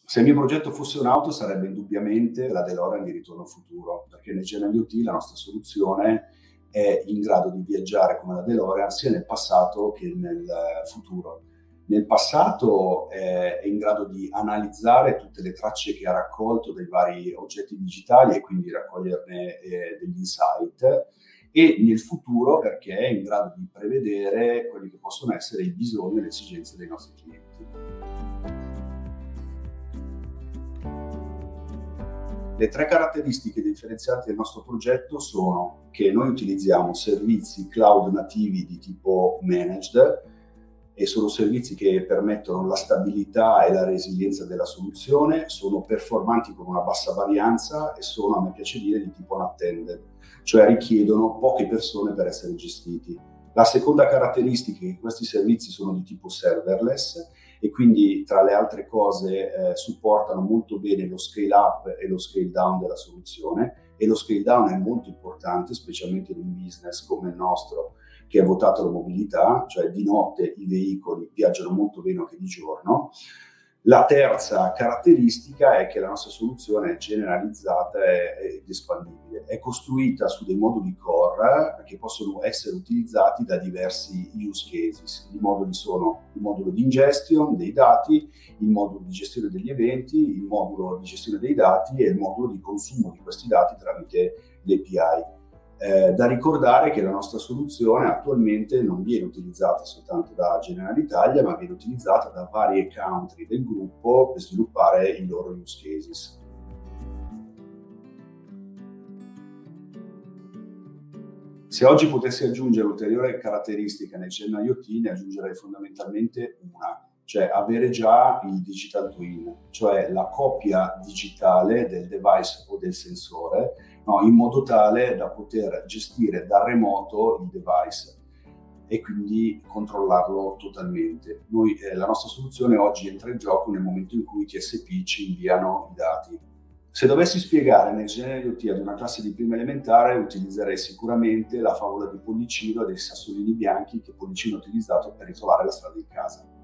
Se il mio progetto fosse un'auto sarebbe indubbiamente la DeLorean di Ritorno al Futuro, perché nel Gen IoT la nostra soluzione è in grado di viaggiare come la DeLorean sia nel passato che nel futuro. Nel passato è in grado di analizzare tutte le tracce che ha raccolto dai vari oggetti digitali e quindi raccoglierne degli insight, e nel futuro perché è in grado di prevedere quelli che possono essere i bisogni e le esigenze dei nostri clienti. Le tre caratteristiche differenzianti del nostro progetto sono che noi utilizziamo servizi cloud nativi di tipo managed, e sono servizi che permettono la stabilità e la resilienza della soluzione, sono performanti con una bassa varianza e sono, a me piace dire, di tipo unattended, cioè richiedono poche persone per essere gestiti. La seconda caratteristica è che questi servizi sono di tipo serverless e quindi, tra le altre cose, supportano molto bene lo scale up e lo scale down della soluzione, e lo scale down è molto importante, specialmente in un business come il nostro, che è votato alla mobilità, cioè di notte i veicoli viaggiano molto meno che di giorno. La terza caratteristica è che la nostra soluzione è generalizzata ed espandibile. È costruita su dei moduli core che possono essere utilizzati da diversi use cases. I moduli sono il modulo di ingestion dei dati, il modulo di gestione degli eventi, il modulo di gestione dei dati e il modulo di consumo di questi dati tramite l'API. Da ricordare che la nostra soluzione attualmente non viene utilizzata soltanto da General Italia, ma viene utilizzata da varie country del gruppo per sviluppare i loro use cases. Se oggi potessi aggiungere ulteriore caratteristica nel Gen IoT, ne aggiungerei fondamentalmente una, cioè avere già il digital twin, cioè la copia digitale del device o del sensore, in modo tale da poter gestire da remoto il device e quindi controllarlo totalmente. La nostra soluzione oggi entra in gioco nel momento in cui i TSP ci inviano i dati. Se dovessi spiegare nel Gen IoT ad una classe di prima elementare, utilizzerei sicuramente la favola di Pollicino e dei sassolini bianchi che Pollicino ha utilizzato per ritrovare la strada di casa.